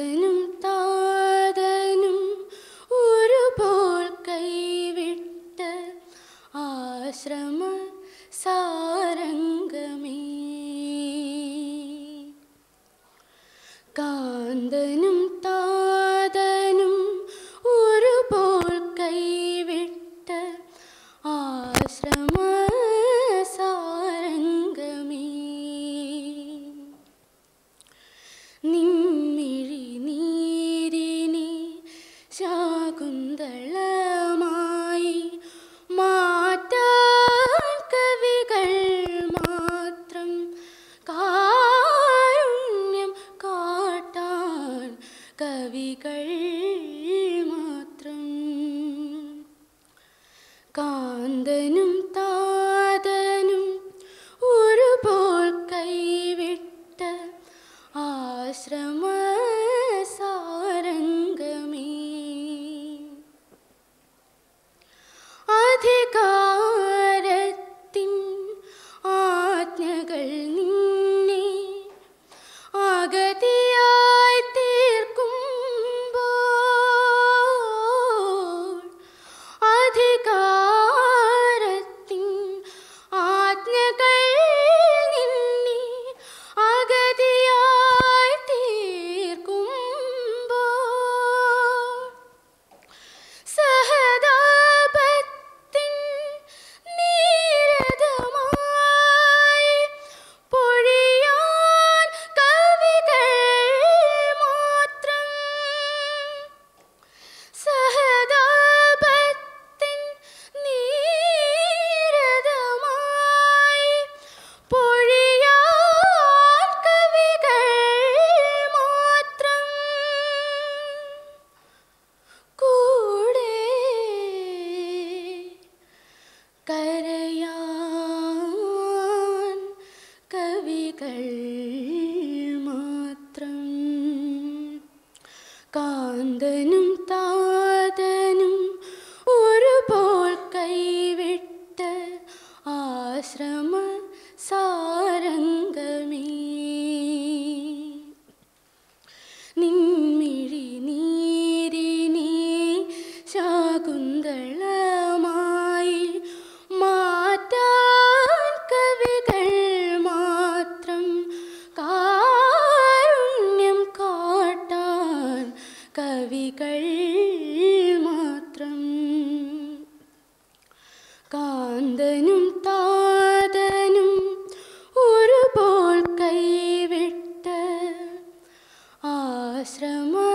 കാന്തനും താതനും ഒരുപോൽ കൈവിട്ട ആശ്രമ സാരംഗമേ. കാന്തനും താതനും ഒരുപോൽ കൈവിട്ട ആശ്രമ സാരംഗമേ. നിൻമിഴി നീരിനെ ശാകുന്തളമായി മാറ്റാൻ കവികൾ മാത്രം, കാരുണ്യം കാട്ടാൻ കവികൾ മാത്രം. കാന്തനും താതനും ഒരുപോൽ കൈവിട്ട ആശ്രമ സാരംഗമേ. അധികാരത്തിൻ ആജ്ഞകൾ നിന്നെ അഗതിയായി തീർക്കുമ്പോൾ, അധികാരത്തിൻ ആജ്ഞകൾ നിന്നെ അഗതിയായി തീർക്കുമ്പോൾ, സഹതാപത്തിൻ നീരദമായി പൊഴിയാൻ കവികൾ മാത്രം, സഹതാപത്തിൻ നീരദമായി പൊഴിയാൻ കവികൾ മാത്രം. കൂടെ കരയാൻ കവികൾ മാത്രം. കാന്തനും താതനും ഒരുപോൽ കൈവിട്ട ആശ്രമ സാരംഗമേ. നിൻമിഴി നീരിനെ ശാകുന്തളമായി മാറ്റാൻ കവികൾ മാത്രം, കാരുണ്യം കാട്ടാൻ കവികൾ മാത്രം. കാന്തനും താതനും ഒരുപോൽ കൈവിട്ട ആശ്രമ